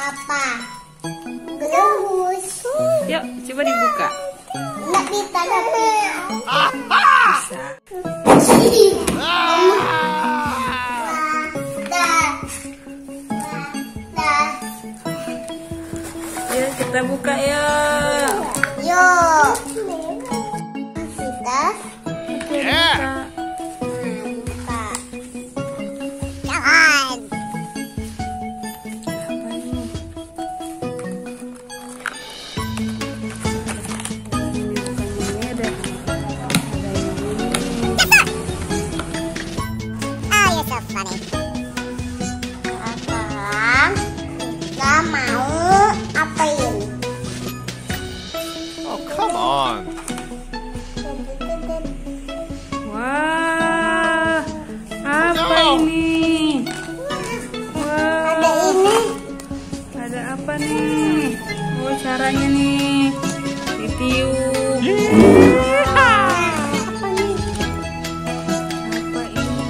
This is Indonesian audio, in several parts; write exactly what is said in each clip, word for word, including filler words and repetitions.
Apa? Gelembus. Yuk, coba dibuka. Nggak bisa tapi. Bisa. Yuk, kita buka yuk. Yuk. Kita. Yeah. Buka. Jangan. Apa ini? Ini bukan ini, ada ada ini. Ah, you're so funny. Sekarang kita mau apain? Oh, come on. Wah, apa ini? Wah, Ada ini. ada apa nih? Oh, caranya nih ditiup. Apa nih? Apa ini?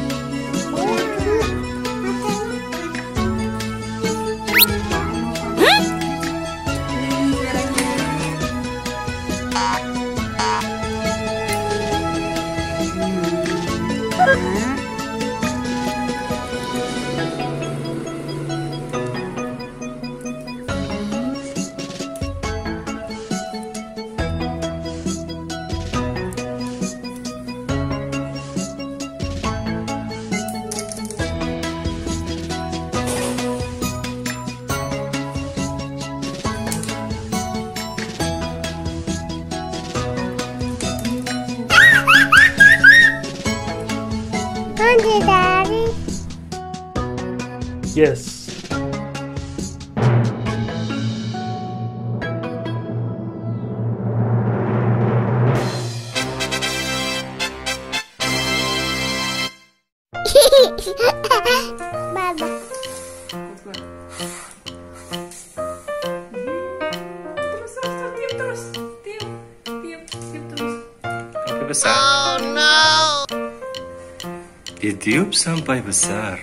Ini caranya. Nah. Nanti dari. Yes. Baba. Terus, terus, terus, tiup terus, tiup, tiup, tiup terus. Sampai besar. Oh no. Ditiup sampai besar.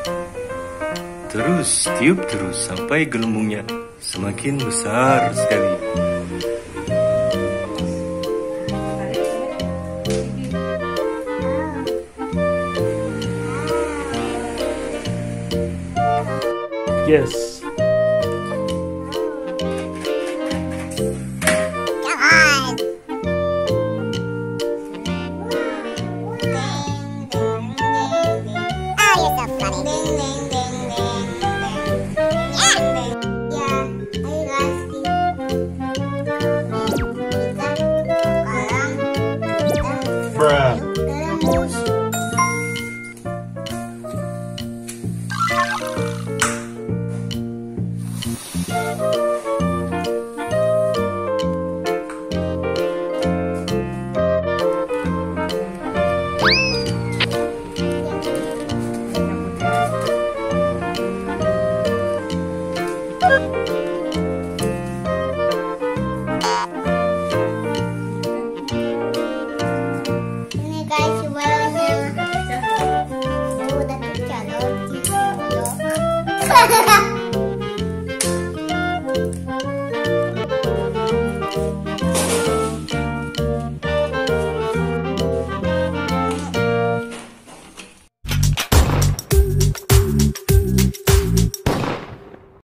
Terus tiup terus sampai gelembungnya semakin besar sekali. Yes. Jangan. Ah, you're so funny. Ya. Ya, ayo guys. Sekarang kita Bruh. gelembus.